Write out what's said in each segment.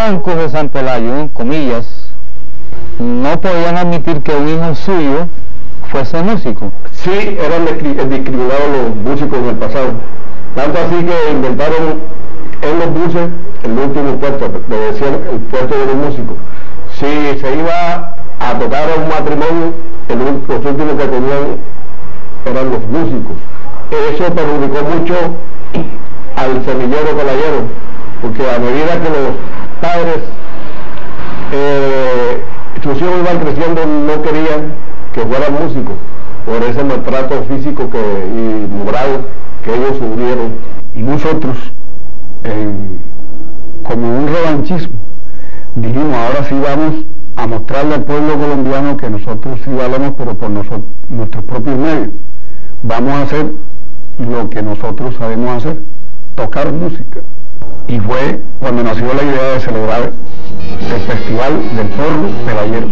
blancos de San Pelayo, comillas, no podían admitir que un hijo suyo fuese músico. Sí, eran discriminados los músicos en el pasado. Tanto así que inventaron en los buses el último puesto, le decían el puesto de los músicos. Si se iba a tocar a un matrimonio, los últimos que tenían eran los músicos. Eso perjudicó mucho al semillero caballero, porque a medida que los padres, sus hijos iban creciendo, no querían que fueran músicos, por ese maltrato físico y moral que ellos sufrieron. Y nosotros, como un revanchismo, dijimos, ahora sí vamos a mostrarle al pueblo colombiano que nosotros sí valemos, pero por nuestros propios medios. Vamos a hacer lo que nosotros sabemos hacer, tocar música. Y fue cuando nació la idea de celebrar el Festival del Porro Pelayero.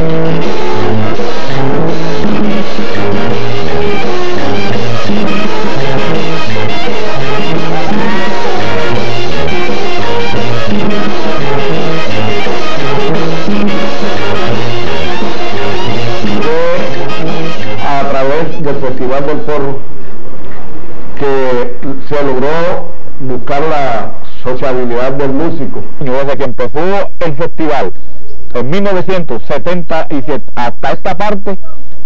A través del Festival del Porro que se logró buscar la sociabilidad del músico. Desde que empezó el festival en 1977 hasta esta parte,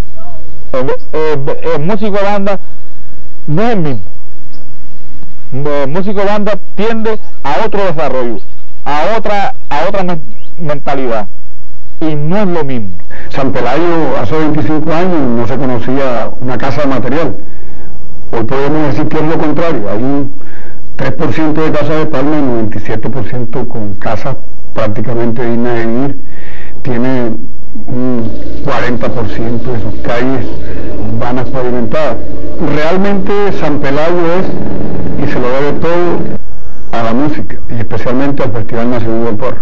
el músico de banda no es el mismo. El músico de banda tiende a otro desarrollo, a otra mentalidad, y no es lo mismo. San Pelayo hace 25 años no se conocía una casa de material. Hoy podemos decir que es lo contrario, hay un 3% de casas de palma y 97% con casas prácticamente dignas de vivir. Tiene un 40% de sus calles urbanas pavimentadas. Realmente San Pelayo es, y se lo debe todo a la música, y especialmente al Festival Nacional del Porro.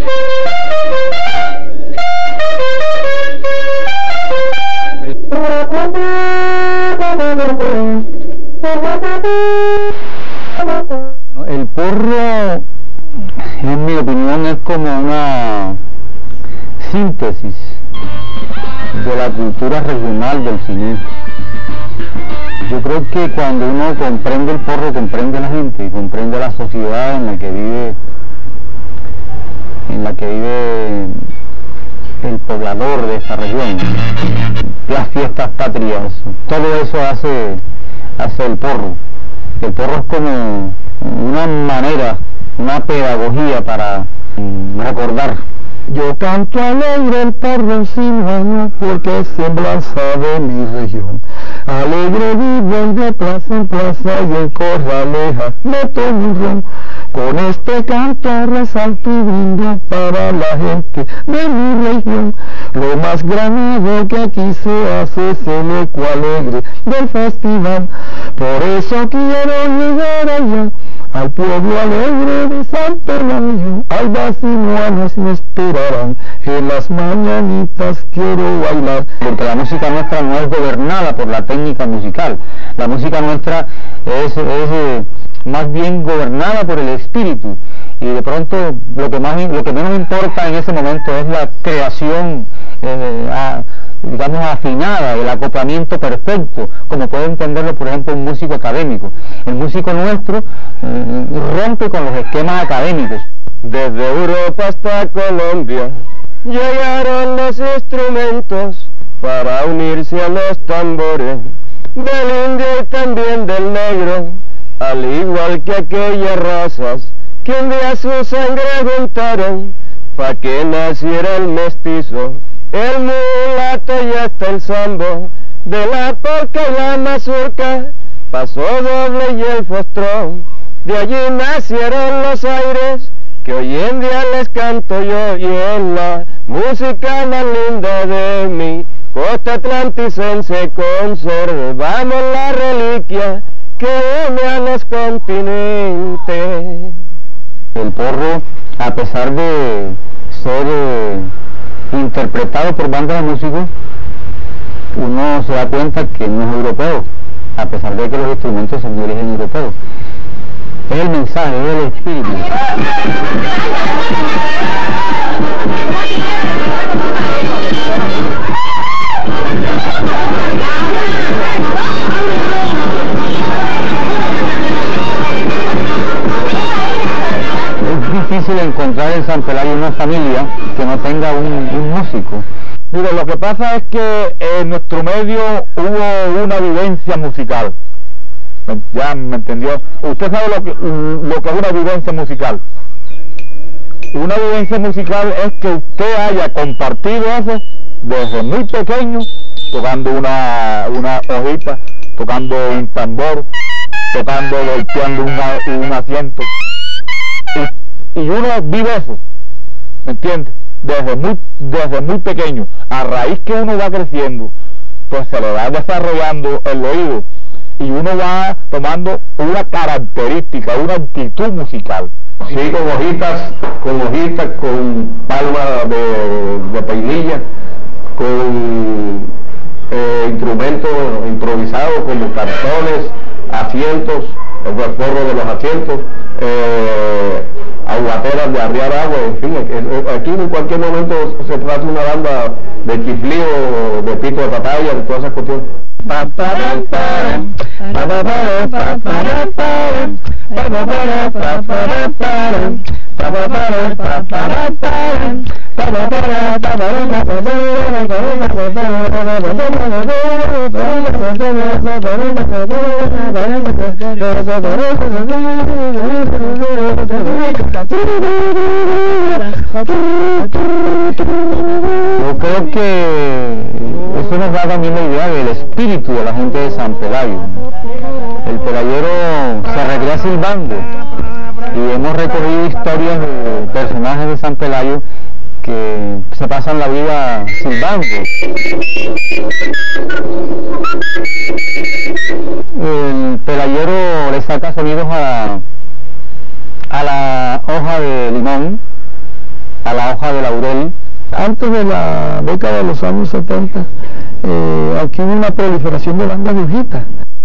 El porro, en mi opinión, es como una síntesis de la cultura regional del Cine. Yo creo que cuando uno comprende el porro, comprende a la gente, comprende la sociedad en la que vive el poblador de esta región, las fiestas patrias, todo eso hace el porro. El porro es como una manera, una pedagogía para recordar. Yo canto alegre el porro encima porque es semblanza de mi región. Alegre vivo de plaza en plaza y en corralejas meto mi ron. Con este canto resalto y brindo para la gente de mi región. Lo más grande que aquí se hace es el eco alegre del festival. Por eso quiero llegar allá, al pueblo alegre de San Pelayo. Al vacíos me esperarán, en las mañanitas quiero bailar. Porque la música nuestra no es gobernada por la técnica musical. La música nuestra es más bien gobernada por el espíritu, y de pronto lo que menos importa en ese momento es la creación digamos afinada, el acoplamiento perfecto, como puede entenderlo por ejemplo un músico académico. El músico nuestro rompe con los esquemas académicos. Desde Europa hasta Colombia llegaron los instrumentos para unirse a los tambores del indio y también del negro, al igual que aquellas razas que un día su sangre juntaron pa' que naciera el mestizo, el mulato y hasta el sambo, de la polca y la mazurca pasó doble y el fostrón. De allí nacieron los aires que hoy en día les canto yo, y en la música más linda de mi costa atlanticense conservamos la reliquia que une a los continentes. El porro, a pesar de ser interpretado por bandas de músicos, uno se da cuenta que no es europeo, a pesar de que los instrumentos son de origen europeo. es el mensaje, es el espíritu. Es difícil encontrar en San Pelayo una familia que no tenga un músico. Mire, lo que pasa es que en nuestro medio hubo una vivencia musical. ¿Ya me entendió? ¿Usted sabe lo que es una vivencia musical? Una vivencia musical es que usted haya compartido eso desde muy pequeño, tocando una hojita, tocando un tambor, golpeando un asiento. Y uno vive eso, ¿me entiende? Desde muy pequeño. A raíz que uno va creciendo, pues se le va desarrollando el oído y uno va tomando una característica, una actitud musical. Sí, con hojitas, con palmas de peinilla, con instrumentos improvisados como cartones, asientos, el forro de los asientos, aguateras de arriar agua, en fin, aquí en cualquier momento se trata una banda de chiflío, de pito de papaya, de todas esas cuestiones. Yo creo que eso nos da también la idea del espíritu de la gente de San Pelayo. El pelayero se recrea silbando y hemos recorrido historias de personajes de San Pelayo que se pasan la vida silbando. El pelayero le saca sonidos a la hoja de limón, a la hoja de laurel. Antes de la década de los años 70, aquí hubo una proliferación de bandas de hojitas.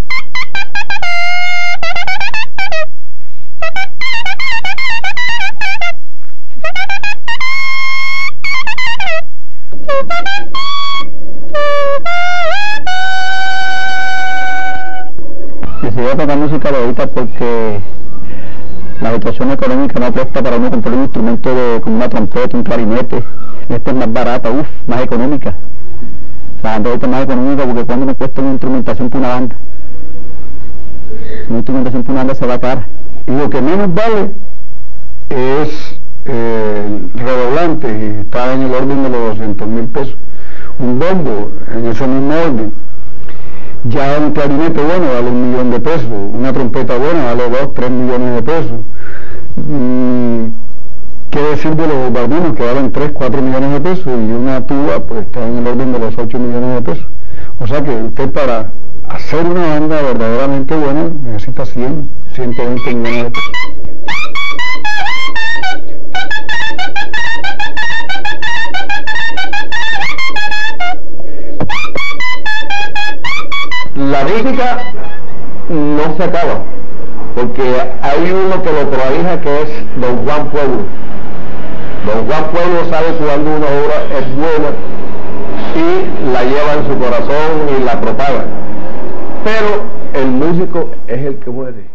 Decidí tocar música de hojita porque la situación económica no presta para uno comprar un instrumento como una trompeta, un clarinete. Esta es más barata, más económica. La banda ahorita es más económica porque cuando me cuesta una instrumentación para una banda. Una instrumentación para una banda se va cara. Y lo que menos vale es redoblante, y está en el orden de los 200.000 pesos. Un bombo, en ese mismo orden. Ya un clarinete bueno vale 1 millón de pesos, una trompeta buena vale 2, 3 millones de pesos. ¿Qué decir de los barbinos que valen 3, 4 millones de pesos? Y una tuba pues está en el orden de los 8 millones de pesos. O sea que usted para hacer una banda verdaderamente buena necesita 100, 120 millones de pesos. La rítmica no se acaba, porque hay uno que lo prolija, que es Don Juan Pueblo. Don Juan Pueblo sabe cuando una obra es buena y la lleva en su corazón y la propaga, pero el músico es el que muere.